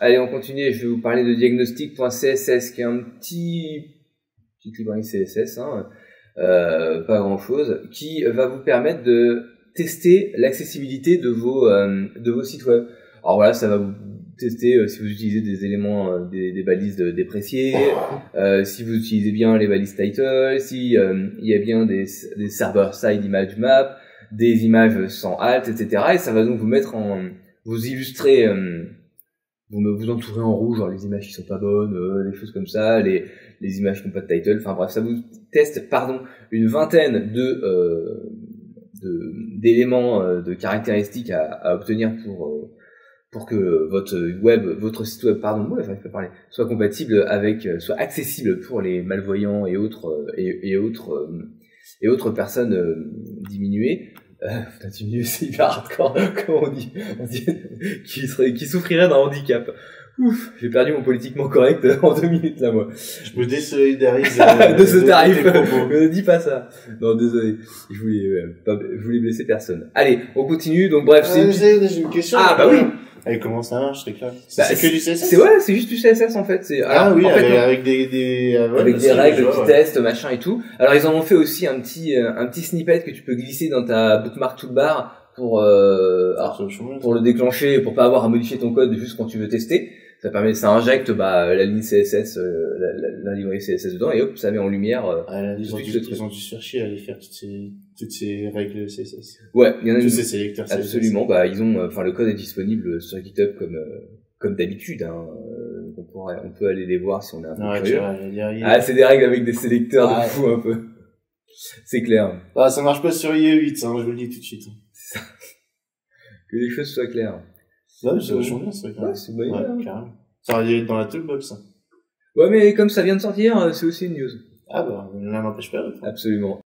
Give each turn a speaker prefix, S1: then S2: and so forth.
S1: allez, on continue. Je vais vous parler de diagnostic.css, qui est un petit librairie CSS, hein, pas grand chose, qui va vous permettre de tester l'accessibilité de vos sites web. Alors voilà, ça va vous tester si vous utilisez des éléments, des balises dépréciées, si vous utilisez bien les balises title, si il y a bien des server-side image map, des images sans alt, etc. Et ça va donc vous mettre vous illustrer, vous entourer en rouge, genre les images qui sont pas bonnes, des choses comme ça, les images qui n'ont pas de title. Enfin bref, ça vous teste, une vingtaine d'éléments, de caractéristiques à obtenir pour que votre site web, soit compatible soit accessible pour les malvoyants et autres personnes diminuées. Diminuées, c'est hyper hardcore, comment on dit qui souffriraient d'un handicap. Ouf, j'ai perdu mon politiquement correct en 2 minutes là, moi.
S2: Je me désolidarise
S1: de ce tarif. Ne dis pas ça. Non, désolé. Je voulais blesser personne. Allez, on continue. Donc bref,
S2: j'ai une question.
S1: Ah bah oui.
S2: Et comment ça marche, c'est clair. C'est que du CSS.
S1: C'est juste du CSS en fait.
S2: Oui, avec
S1: des règles qui testent, machin et tout. Alors ils en ont fait aussi un petit snippet que tu peux glisser dans ta bookmark toolbar pour le déclencher, pour pas avoir à modifier ton code juste quand tu veux tester. Ça injecte la ligne CSS, la librairie CSS dedans, et hop, ça met en lumière.
S2: Ils ont dû se faire chier à aller faire toutes ces règles CSS.
S1: Ouais, il y en a
S2: tous ces sélecteurs CSS.
S1: Absolument. Ils ont, le code est disponible sur GitHub comme d'habitude. Hein. On peut aller les voir si on est un peu curieux. C'est des règles avec des sélecteurs de fou un peu. C'est clair.
S2: Ça marche pas sur IE8, hein, je vous le dis tout de suite.
S1: C'est ça. Que les choses soient claires.
S2: Ouais, c'est vachement bien, c'est vrai.
S1: Ouais, c'est bonne idée.
S2: Carrément. Ça aurait dû être dans la toolbox.
S1: Ouais, mais comme ça vient de sortir, c'est aussi une news.
S2: L'un n'empêche pas l'autre.
S1: Absolument.